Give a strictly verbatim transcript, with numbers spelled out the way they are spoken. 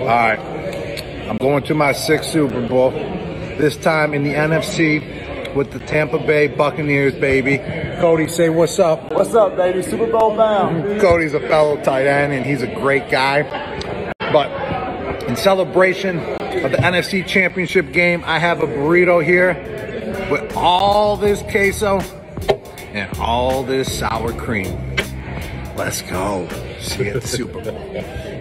right, I'm going to my sixth Super Bowl. This time in the N F C with the Tampa Bay Buccaneers, baby. Cody, say what's up. What's up, baby? Super Bowl bound. Cody's a fellow tight end, and he's a great guy. But in celebration of the N F C Championship game, I have a burrito here with all this queso and all this sour cream. Let's go. See you at the Super Bowl.